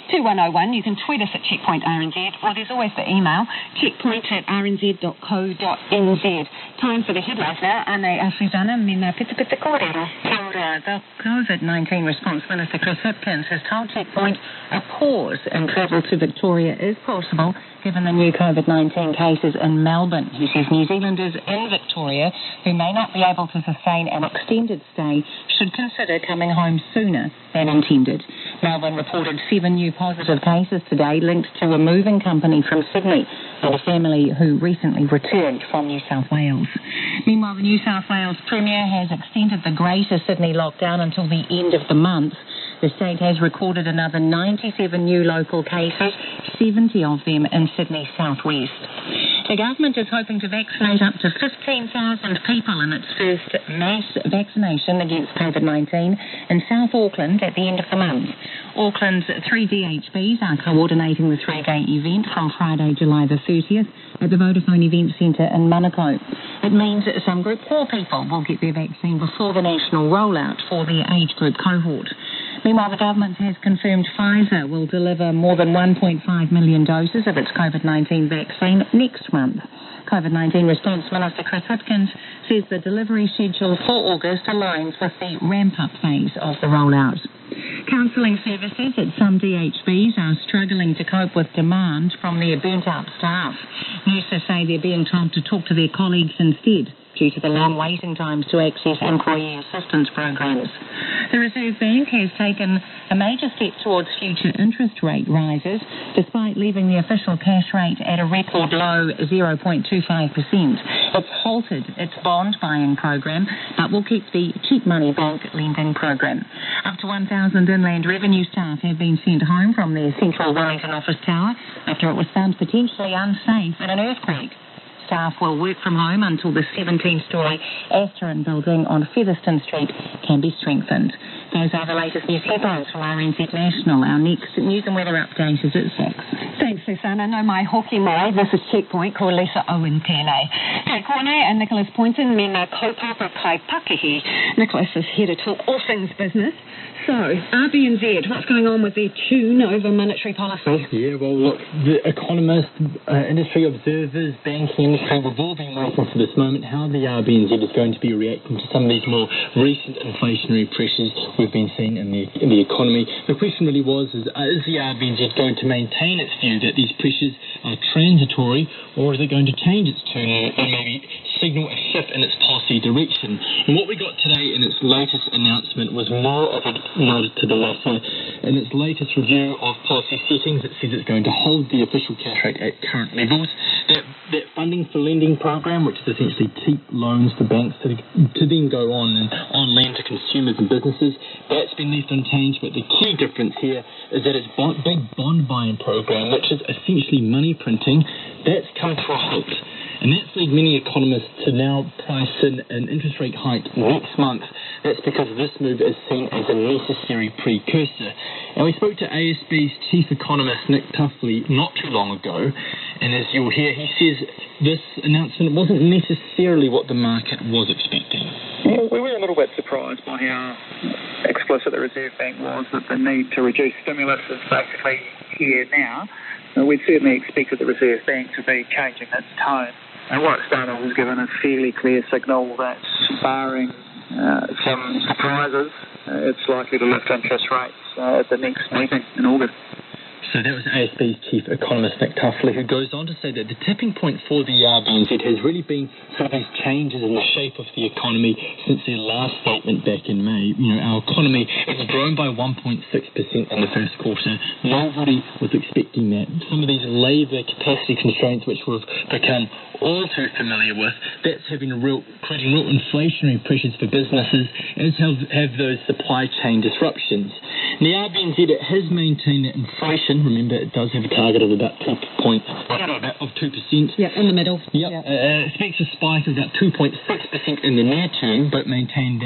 two one oh one. You can tweet us at Checkpoint R N Z, or there's always the email, checkpoint at r n z dot co dot n z. Time for the headlines now. Ane a Susana, mina pita pita kōrero. Kia ora. The COVID nineteen response minister, Chris Hipkins, has told Checkpoint a pause in travel to Victoria is possible given the new COVID nineteen cases in Melbourne. He says New Zealanders in Victoria who may not be able to sustain an extended stay should consider coming home sooner than intended. Melbourne reported seven new positive cases today linked to a moving company from Sydney and a family who recently returned from New South Wales. Meanwhile, the New South Wales Premier has extended the Greater Sydney lockdown until the end of the month. The state has recorded another ninety-seven new local cases, seventy of them in Sydney southwest. The government is hoping to vaccinate up to fifteen thousand people in its first mass vaccination against COVID nineteen in South Auckland at the end of the month. Auckland's three D H Bs are coordinating the three-day event from Friday, July the thirtieth at the Vodafone Event Centre in Manukau. It means that some Group four people will get their vaccine before the national rollout for their age group cohort. Meanwhile, the government has confirmed Pfizer will deliver more than one point five million doses of its COVID nineteen vaccine next month. COVID nineteen response minister Chris Hipkins says the delivery schedule for August aligns with the ramp-up phase of the rollout. Counselling services at some D H Bs are struggling to cope with demand from their burnt-out staff. Nurses say they're being told to talk to their colleagues instead due to the long waiting times to access employee assistance programs. The Reserve Bank has taken a major step towards future interest rate rises, despite leaving the official cash rate at a record low zero point two five percent. It's halted its bond buying program, but will keep the cheap money bank lending program. Up to one thousand Inland Revenue staff have been sent home from their central Wellington office tower after it was found potentially unsafe in an earthquake. Staff will work from home until the seventeen-storey Asterin building on Featherston Street can be strengthened. Those are the latest news headlines from R N Z National. Our next news and weather update is at six. Thanks, Susanna. No mai hoki mai. This is Checkpoint. Ko Lisa Owen tēnei. Kei Kone and Nicholas Poynton, mena kaupapa kai pakihi. Nicholas is here to talk all things business. So, R B N Z, what's going on with their tune over monetary policy? Yeah, well, look, the economists, uh, industry observers, banking industry, we've all been waiting for this moment, how the R B N Z is going to be reacting to some of these more recent inflationary pressures we've been seeing in the, in the economy. The question really was, is, uh, is the R B N Z going to maintain its view that these pressures are transitory, or is it going to change its tune and maybe signal a shift in its policy direction? And what we got today in its latest announcement was more of a nod to the latter. In its latest review of policy settings, it says it's going to hold the official cash rate at current levels. That, that funding for lending program, which is essentially cheap loans to banks to, to then go on and on lend to consumers and businesses, that's been left unchanged. But the key difference here is that its bond, big bond buying program, which is essentially money printing, that's come to a halt. And that's led many economists to now price in an interest rate hike next month. That's because this move is seen as a necessary precursor. And we spoke to A S B's chief economist, Nick Tuffley, not too long ago. And as you'll hear, he says this announcement wasn't necessarily what the market was expecting. Well, we were a little bit surprised by how explicit the Reserve Bank was that the need to reduce stimulus is basically here now. We'd certainly expected the Reserve Bank to be changing its tone. And what Starmer was given a fairly clear signal that, barring uh, some surprises, uh, it's likely to lift interest rates uh, at the next meeting in August. So that was A S B's chief economist, Nick Tuffley, who goes on to say that the tipping point for the R B N Z has really been sort of these changes in the shape of the economy since their last statement back in May. You know, our economy has grown by one point six percent in the first quarter. Nobody was expecting that. Some of these labour capacity constraints, which we've become all too familiar with, that's having a real, creating real inflationary pressures for businesses, as have, have those supply chain disruptions. And the R B N Z, it has maintained that inflation. Remember, it does have a target of about two point of two percent. Yeah, in the middle. Yep. Yeah. Uh, expects a spike of about two point six percent in the near term, but maintained that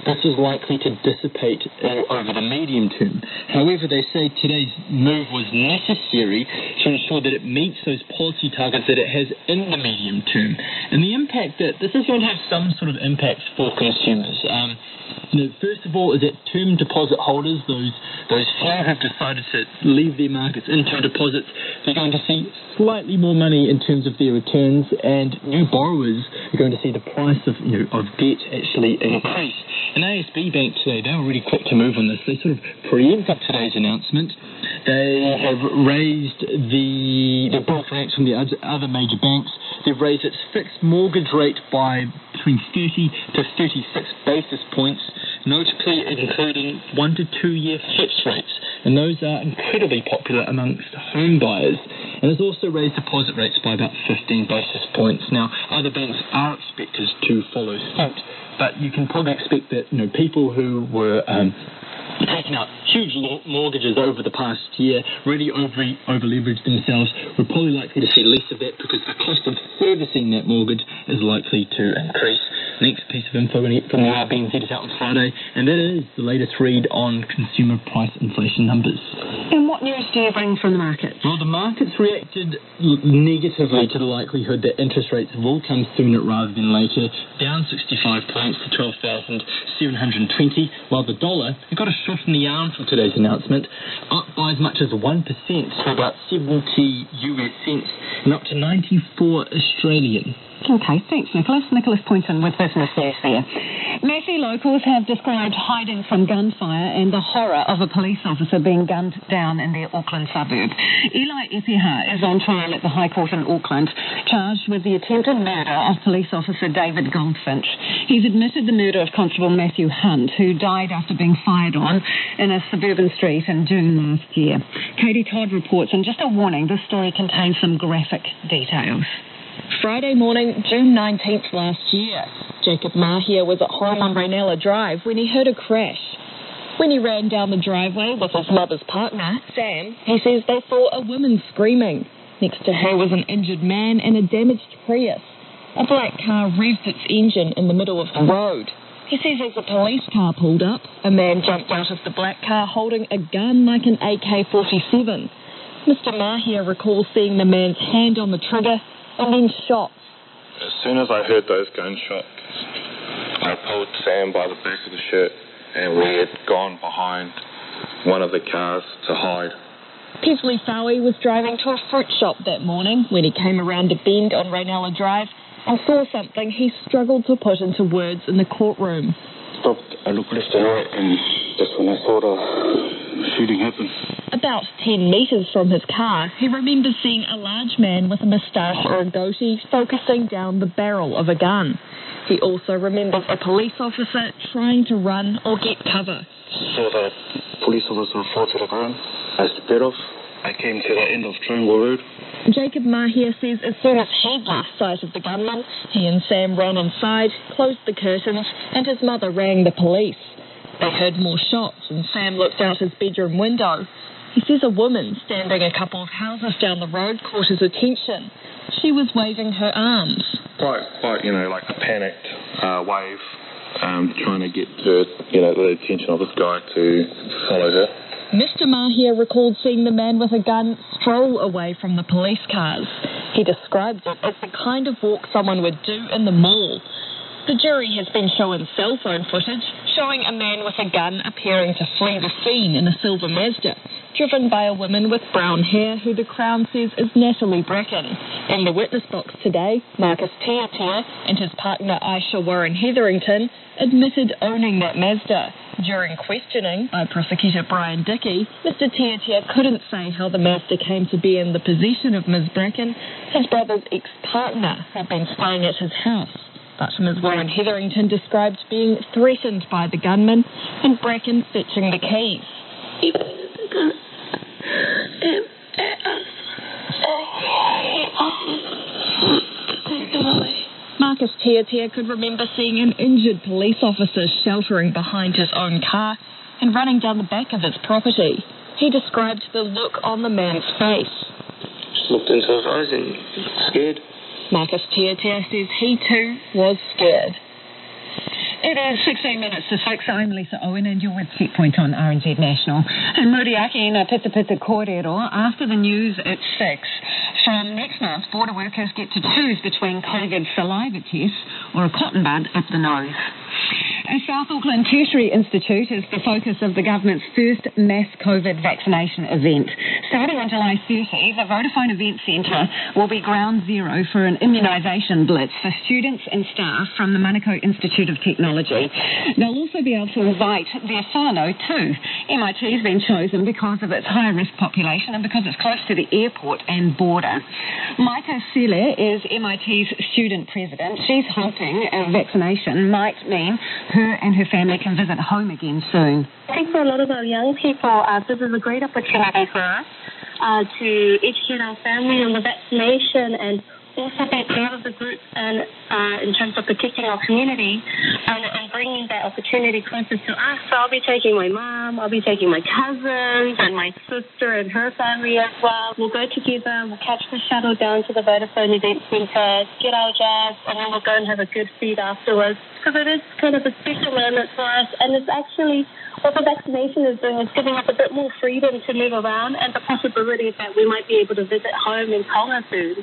this is likely to dissipate uh, over the medium term. However, they say today's move was necessary to ensure that it meets those policy targets that it has in the medium term. And the impact that this is going to have some sort of impact for consumers. Um, you know, first of all, is that term deposit holders, those those few have decided to leave their markets into deposits, they're going to see slightly more money in terms of their returns, and new borrowers are going to see the price of you know of debt actually increase. And A S B Bank today, they were really quick to move on this. They sort of preempted today's announcement. They have raised the the bulk rates from the other major banks. They've raised its fixed mortgage rate by between thirty to thirty-six basis points, notably including one to two year fixed rates. And those are incredibly popular amongst home buyers. And it's also raised deposit rates by about fifteen basis points. Now, other banks are expected to follow suit, but you can probably expect that you know people who were um, taking out huge mortgages over the past year, really over over leveraged themselves, we're probably likely to see less of that because the cost of servicing that mortgage is likely to increase. Next piece of info from the R B N Z is out on Friday, and that is the latest read on consumer price inflation numbers. And what news do you bring from the market? Well, the markets reacted l- negatively to the likelihood that interest rates will come sooner rather than later, down sixty-five points to twelve thousand seven hundred twenty, while the dollar, it got a shot in the arm from today's announcement, up by as much as one percent to about seventy U S cents and up to ninety-four Australian. Okay, thanks, Nicholas. Nicholas Poynton with Business News there. Massey locals have described hiding from gunfire and the horror of a police officer being gunned down in their Auckland suburb. Eli Epeha is on trial at the High Court in Auckland, charged with the attempted murder of police officer David Goldfinch. He's admitted the murder of Constable Matthew Hunt, who died after being fired on in a suburban street in June last year. Katie Todd reports, and just a warning, this story contains some graphic details. Friday morning, June nineteenth last year, Jacob Mahia was at home on Rainella Drive when he heard a crash. When he ran down the driveway with his mother's partner, Sam, he says they saw a woman screaming. Next to her was an injured man and a damaged Prius. A black car revved its engine in the middle of the road. He says as a police car pulled up, a man jumped out of the black car holding a gun like an A K forty-seven. Mister Mahia recalls seeing the man's hand on the trigger and then shots. As soon as I heard those gunshots, I pulled Sam by the back of the shirt and we had gone behind one of the cars to hide. Pesley Fowie was driving to a fruit shop that morning when he came around a bend on Rainella Drive and saw something he struggled to put into words in the courtroom. Stopped, I looked left and right, and that's when I saw the shooting happen. About ten metres from his car, he remembers seeing a large man with a moustache or a goatee focusing down the barrel of a gun. He also remembers a police officer trying to run or get cover. Saw the police officer fall to the ground. I sped off. I came to the end of Triangle Road. Jacob Mahia says as soon as he lost sight of the gunman, he and Sam ran inside, closed the curtains, and his mother rang the police. They heard more shots, and Sam looked out his bedroom window. He says a woman standing a couple of houses down the road caught his attention. She was waving her arms. Quite, quite, you know, like a panicked uh, wave, um, trying to get the, you know, the attention of this guy to follow her. Mister Mahia recalled seeing the man with a gun stroll away from the police cars. He described it as the kind of walk someone would do in the mall. The jury has been shown cell phone footage showing a man with a gun appearing to flee the scene in a silver Mazda, driven by a woman with brown hair who the Crown says is Natalie Bracken. In the witness box today, Marcus Tiatia and his partner Aisha Warren Hetherington admitted owning that Mazda. During questioning by prosecutor Brian Dickey, Mister Tiatia couldn't say how the Mazda came to be in the possession of Miz Bracken. His brother's ex-partner had been staying at his house. But Miz Warren Hetherington described being threatened by the gunman and Bracken fetching the keys. He pointed the gun um, at us. To take them away. Marcus Tiatia could remember seeing an injured police officer sheltering behind his own car and running down the back of his property. He described the look on the man's face. Just looked into his eyes and scared. Marcus Tiatia says he too was scared. It is sixteen minutes to six. I'm Lisa Owen and you're with Checkpoint on R N Z National. And Muriaki na Pita Pita Kōrero, after the news at six. From next month, border workers get to choose between COVID saliva tests or a cotton bud up the nose. A South Auckland Tertiary Institute is the focus of the government's first mass COVID vaccination event. Starting on July thirtieth, the Vodafone Event Centre will be ground zero for an immunisation blitz for students and staff from the Manukau Institute of Technology. They'll also be able to invite their whānau too. M I T has been chosen because of its high-risk population and because it's close to the airport and border. Maika Sele is M I T's student president. She's hoping a vaccination might mean her and her family can visit home again soon. I think for a lot of our young people, uh, this is a great opportunity for us uh, to educate our family on the vaccination and also be part of the group and uh, in terms of protecting our community and, and bringing that opportunity closer to us. So I'll be taking my mom, I'll be taking my cousins and my sister and her family as well. We'll go together, we'll catch the shuttle down to the Vodafone Event Centre, get our jabs, and then we'll go and have a good feed afterwards. Because it is kind of a special moment for us, and it's actually what the vaccination is doing is giving us a bit more freedom to move around and the possibility that we might be able to visit home in Tonga soon.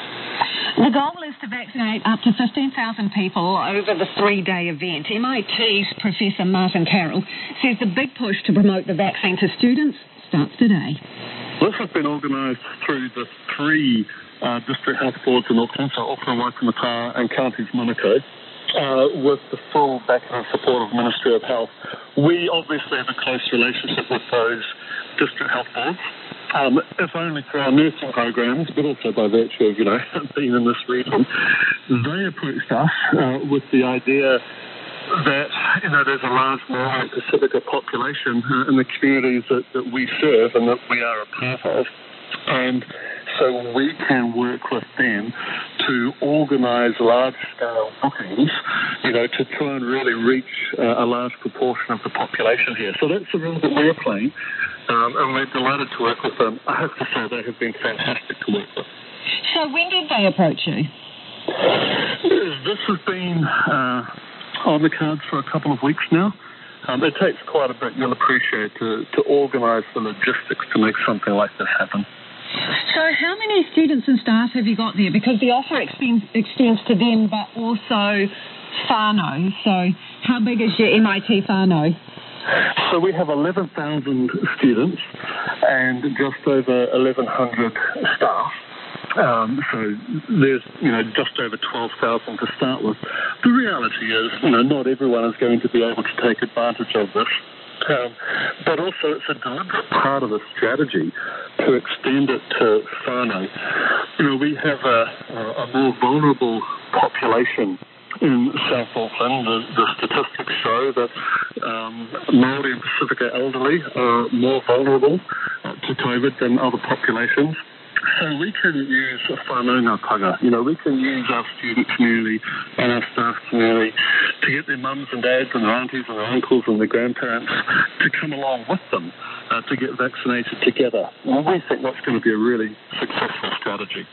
The goal is to vaccinate up to fifteen thousand people over the three-day event. M I T's Professor Martin Carroll says the big push to promote the vaccine to students starts today. This has been organised through the three uh, district health boards in Auckland, so Auckland, Waitemata and Counties Manukau, uh, with the full backing and support of Ministry of Health. We obviously have a close relationship with those district health boards. Um, if only through our nursing programs, but also by virtue of, you know, being in this region. They approached us uh, with the idea that, you know, there's a large Maori Pacifica population uh, in the communities that, that we serve and that we are a part of. And so we can work with them to organise large-scale bookings, you know, to try and really reach uh, a large proportion of the population here. So that's the role that we're playing. Um, and we're delighted to work with them. I have to say they have been fantastic to work with. So when did they approach you? This has been uh, on the cards for a couple of weeks now. Um, it takes quite a bit, you'll appreciate, to, to organise the logistics to make something like this happen. So how many students and staff have you got there? Because the offer extends, extends to them, but also whānau. So how big is your M I T whānau? So we have eleven thousand students and just over eleven hundred staff. Um, so there's, you know, just over twelve thousand to start with. The reality is, you know, not everyone is going to be able to take advantage of this. Um, but also it's a deliberate part of the strategy to extend it to whānau. You know, we have a, a more vulnerable population in South Auckland. The, the statistics show that um, Māori and Pacifica elderly are more vulnerable uh, to COVID than other populations. So we can use a whanaunga, you know, we can use our student community and our staff community to get their mums and dads and their aunties and their uncles and their grandparents to come along with them uh, to get vaccinated together. And we think that's going to be a really successful strategy.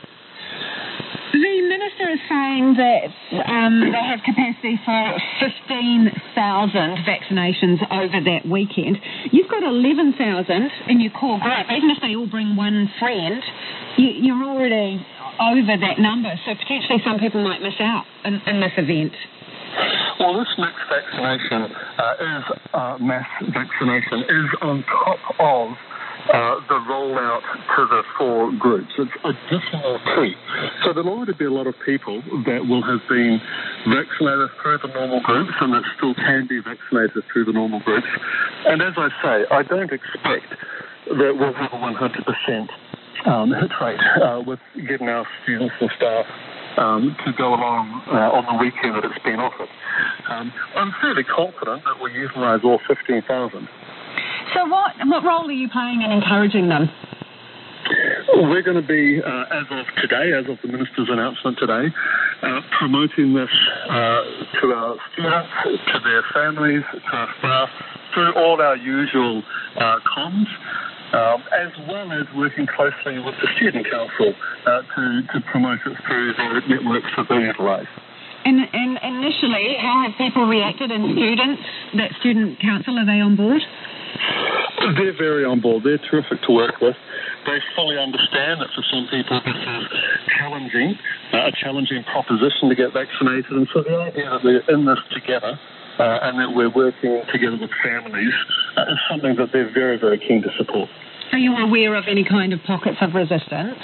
The Minister is saying that um, they have capacity for fifteen thousand vaccinations over that weekend. You've got eleven thousand in your core group. Even if they all bring one friend, you, you're already over that number. So potentially some people might miss out in, in this event. Well, this next vaccination uh, is uh, mass vaccination is on top of Uh, the rollout to the four groups. It's additional to. So there'll already be a lot of people that will have been vaccinated through the normal groups and that still can be vaccinated through the normal groups. And as I say, I don't expect that we'll have a one hundred percent um, hit rate uh, with getting our students and staff um, to go along uh, on the weekend that it's been offered. Um, I'm fairly confident that we'll utilise all fifteen thousand. So what what role are you playing in encouraging them? We're going to be, uh, as of today, as of the Minister's announcement today, uh, promoting this uh, to our students, to their families, to our staff, through all our usual uh, comms, um, as well as working closely with the Student Council uh, to, to promote it through the networks that they utilise. And, and initially, how have people reacted? And students, that student council, are they on board? They're very on board. They're terrific to work with. They fully understand that for some people this is challenging, uh, a challenging proposition to get vaccinated. And so the idea that we're in this together uh, and that we're working together with families uh, is something that they're very, very keen to support. Are you aware of any kind of pockets of resistance?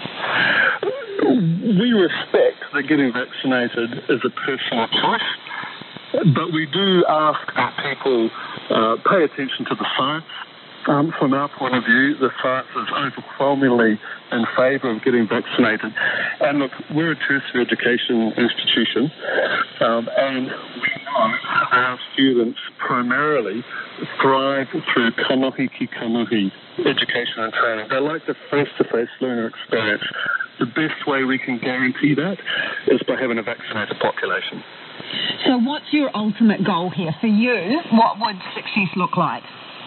We respect that getting vaccinated is a personal choice, but we do ask that people uh, pay attention to the science. Um, from our point of view, the science is overwhelmingly in favour of getting vaccinated. And look, we're a tertiary education institution, um, and we know our students primarily thrive through kanohi ki kanohi education and training. They like the face-to-face learner experience. The best way we can guarantee that is by having a vaccinated population. So what's your ultimate goal here? For you, what would success look like?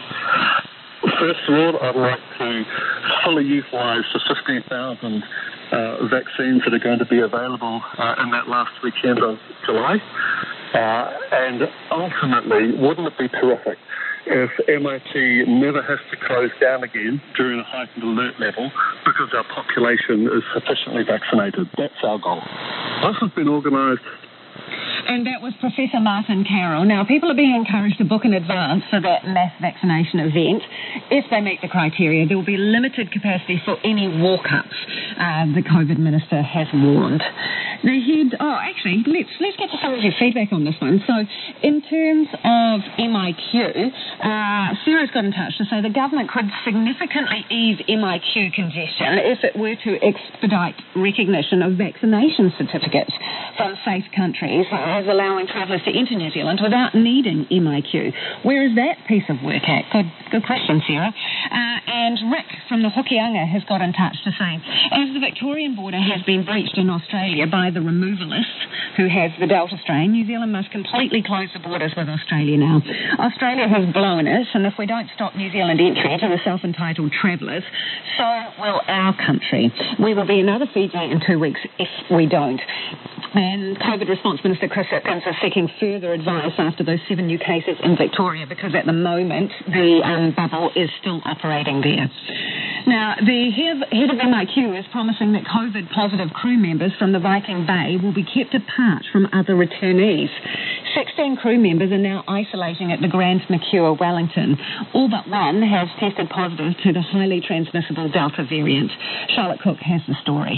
First of all, I'd like to fully utilise the fifteen thousand uh, vaccines that are going to be available uh, in that last weekend of July. Uh, and ultimately, wouldn't it be terrific if M I T never has to close down again during a heightened alert level because our population is sufficiently vaccinated? That's our goal. This has been organised. And that was Professor Martin Carroll. Now, people are being encouraged to book in advance for that mass vaccination event. If they meet the criteria, there will be limited capacity for any walk-ups, uh, the COVID minister has warned. The head, oh, actually, let's let's get to some of your feedback on this one. So, in terms of M I Q, uh, Sarah's got in touch to say the government could significantly ease M I Q congestion if it were to expedite recognition of vaccination certificates from safe countries, as allowing travellers to enter New Zealand without needing M I Q. Where is that piece of work at? Good, good question, Sarah. Uh, and Rick from the Hokianga has got in touch to say, as the Victorian border has been breached in Australia by the removalist who has the Delta strain, New Zealand must completely close the borders with Australia now. Australia has blown it, and if we don't stop New Zealand entry to the self-entitled travellers, so will our country. We will be another Fiji in two weeks if we don't. And COVID Response Minister Chris Hipkins is seeking further advice after those seven new cases in Victoria, because at the moment the um, bubble is still operating there. Now, the head of M I Q is promising that COVID-positive crew members from the Viking Bay will be kept apart from other returnees. sixteen crew members are now isolating at the Grand Mercure Wellington. All but one has tested positive to the highly transmissible Delta variant. Charlotte Cook has the story.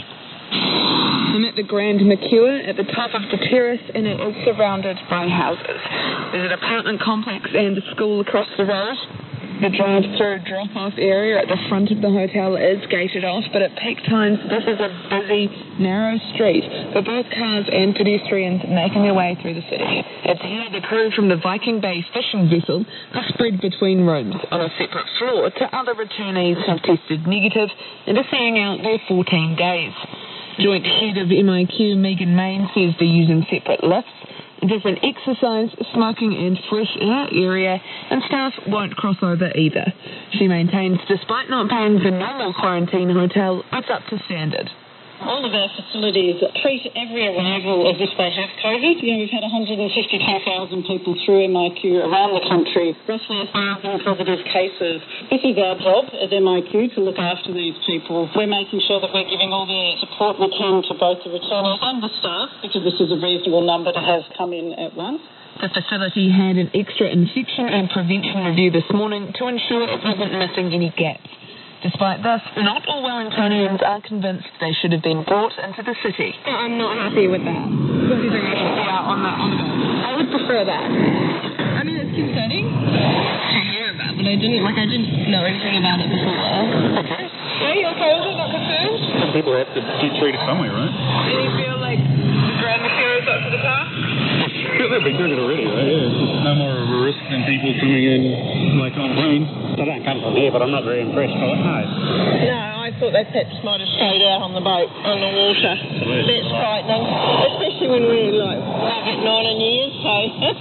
I'm at the Grand Mercure at the top of the terrace, and it is surrounded by houses. There's an apartment complex and a school across the road. The drive-through drop-off area at the front of the hotel is gated off, but at peak times this is a busy, narrow street for both cars and pedestrians making their way through the city. It's here the crew from the Viking Bay fishing vessel are spread between rooms on a separate floor to other returnees who have tested negative and are seeing out their fourteen days. Joint head of M I Q, Megan Main, says they're using separate lifts, a different exercise, smoking and fresh air area, and staff won't cross over either. She maintains despite not paying the normal quarantine hotel, it's up to standard. All of our facilities treat every arrival as if they have COVID. You know, we've had one hundred fifty-two thousand people through M I Q around the country, roughly one thousand positive cases. This is our job as M I Q to look after these people. We're making sure that we're giving all the support we can to both the returners and the staff, because this is a reasonable number to have come in at once. The facility had an extra infection and prevention review this morning to ensure it wasn't missing any gaps. Despite this, not all Wellingtonians are convinced they should have been brought into the city. I'm not happy with that. What do you think they should be out on the, on the boat? I would prefer that. I mean, it's concerning to hear about, but I didn't, like, I didn't know anything about it before. Okay. Yeah, you okay with it? Not concerned? Some people have to get treated somewhere, right? Do you feel like the Grand Mercure is up to the task? They've been doing it already, right? Yeah, it's just no more of a risk than people coming in, like, on plane. I don't come from here, but I'm not very impressed by it, no. No, I thought they perhaps might have stayed out on the boat, on the water. That's frightening, especially when we're, like, getting on in years, so...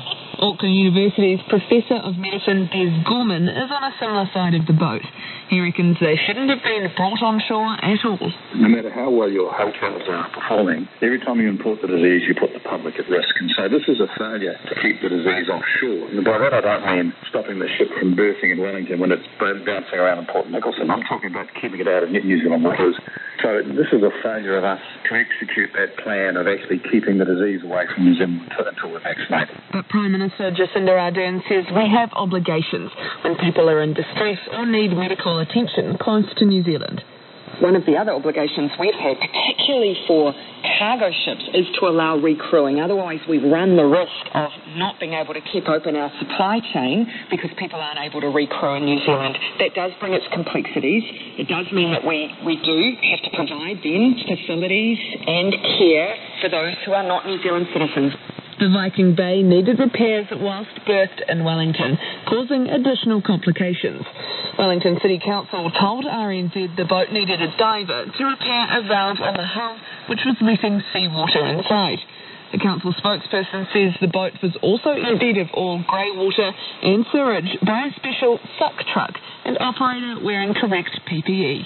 Auckland University's Professor of Medicine Des Gorman is on a similar side of the boat. He reckons they shouldn't have been brought on shore at all. No matter how well your hotels are performing, every time you import the disease, you put the public at risk. And so this is a failure to keep the disease offshore. And by that I don't mean stopping the ship from berthing in Wellington when it's bouncing around in Port Nicholson. I'm talking about keeping it out of New Zealand waters. So this is a failure of us to execute that plan of actually keeping the disease away from New Zealand until we're vaccinated. But Prime Minister Jacinda Ardern says we have obligations when people are in distress or need medical attention close to New Zealand. One of the other obligations we've had, particularly for cargo ships, is to allow recrewing. Otherwise, we run the risk of not being able to keep open our supply chain because people aren't able to recrew in New Zealand. That does bring its complexities. It does mean that we, we do have to provide then facilities and care for those who are not New Zealand citizens. The Viking Bay needed repairs whilst berthed in Wellington, causing additional complications. Wellington City Council told R N Z the boat needed a diver to repair a valve in the hull, which was letting seawater inside. The council spokesperson says the boat was also emptied of all grey water and sewage by a special suck truck, and operator wearing correct P P E.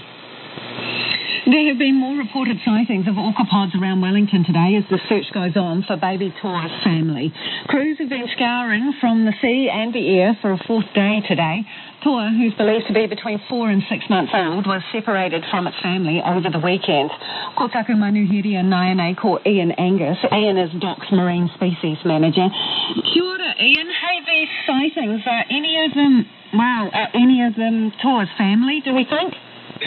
There have been more reported sightings of orcapods around Wellington today as the search goes on for baby Toa's family. Crews have been scouring from the sea and the air for a fourth day today. Toa, who's believed to be between four and six months old, was separated from its family over the weekend. Ko taku manuhiri nai nei ko Ian Angus. Ian is Doc's Marine Species Manager. Kia ora, Ian. Hey, these sightings, are any of them, wow, are any of them Toa's family, do we think?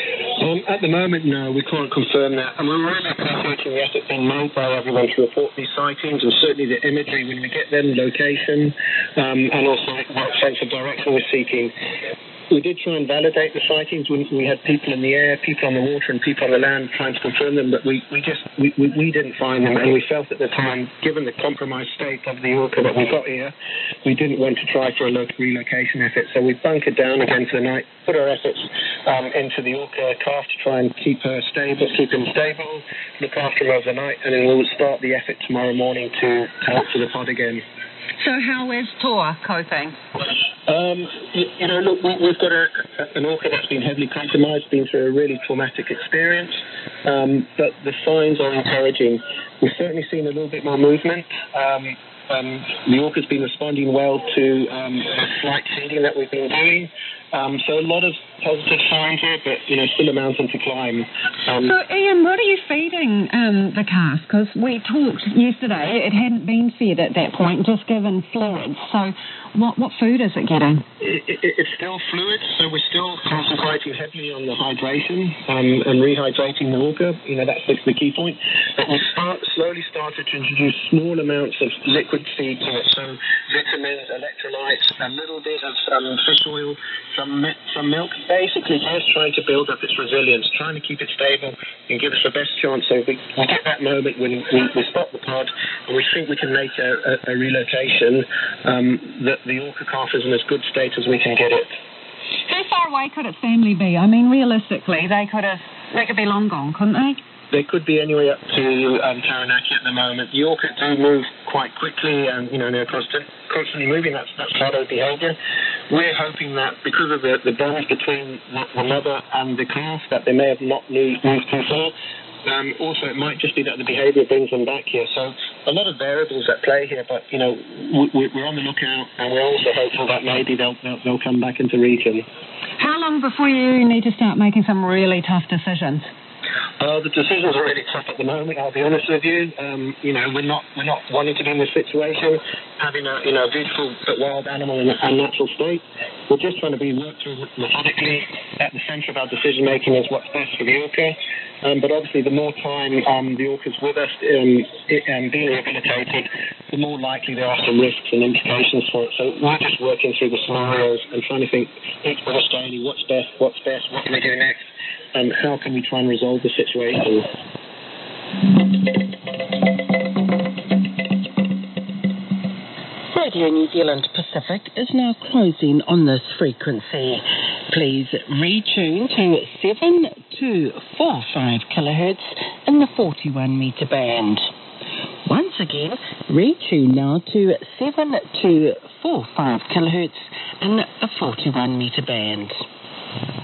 Um, at the moment, no, we can't confirm that. And we're really appreciating the effort being made by everyone to report these sightings, and certainly the imagery when we get them, location, um, and also what sense of direction we're seeking. We did try and validate the sightings when we had people in the air, people on the water, and people on the land trying to confirm them, but we, we just we, we, we didn't find them, and we felt at the time, given the compromised state of the orca that we got here, we didn't want to try for a local relocation effort. So we bunkered down again for the night, put our efforts um, into the orca calf to try and keep her stable, keep him stable, look after her overnight, and then we'll start the effort tomorrow morning to, to look for the pod again. So how is Toa coping? Um, you, you know, look, we, we've got a, an orca that's been heavily compromised, been through a really traumatic experience, um, but the signs are encouraging. We've certainly seen a little bit more movement. Um, um, the orca's been responding well to um, the flight feeding that we've been doing. Um, so a lot of positive signs here, but, you know, still a mountain to climb. Um, so, Ian, what are you feeding um, the calf? Because we talked yesterday, it hadn't been fed at that point, just given fluids. So what what food is it getting? It, it, it's still fluids, so we're still concentrating heavily on the hydration um, and rehydrating the orca. You know, that's the, the key point. But we've start, slowly started to introduce small amounts of liquid feed to it, so vitamins, electrolytes, a little bit of um, fish oil, some some milk, basically just trying to build up its resilience, trying to keep it stable and give us the best chance. So we, we get that moment when we, we stop the pod and we think we can make a, a, a relocation, um, that the orca calf is in as good state as we can get it. How far away could its family be? I mean, realistically, they could have, they could be long gone, couldn't they? They could be anywhere up to um, Taranaki at the moment. The orca do move quite quickly, and you know they're constant, constantly moving. That's that's part of behaviour. We're hoping that because of the, the bonds between the, the mother and the calf, that they may have not moved, moved too far. Um, also, it might just be that the behaviour brings them back here. So a lot of variables at play here, but you know we, we're on the lookout, and we're also hopeful that maybe they'll they'll, they'll come back into region. How long before you need to start making some really tough decisions? Uh, the decisions are really tough at the moment, I'll be honest with you. Um, you know, we're not we're not wanting to be in this situation, having a you know a beautiful but wild animal in a natural state. We're just trying to be worked through methodically. At the centre of our decision making is what's best for the orca. Um, but obviously, the more time um, the orca's with us um, it, um, being rehabilitated, the more likely there are some risks and implications for it. So we're just working through the scenarios and trying to think each minute daily, what's best, what's best, what can we do next? And how can we try and resolve the situation? Radio New Zealand Pacific is now closing on this frequency. Please retune to seven two four five kilohertz in the forty-one metre band. Once again, retune now to seven two four five kilohertz in the forty-one metre band.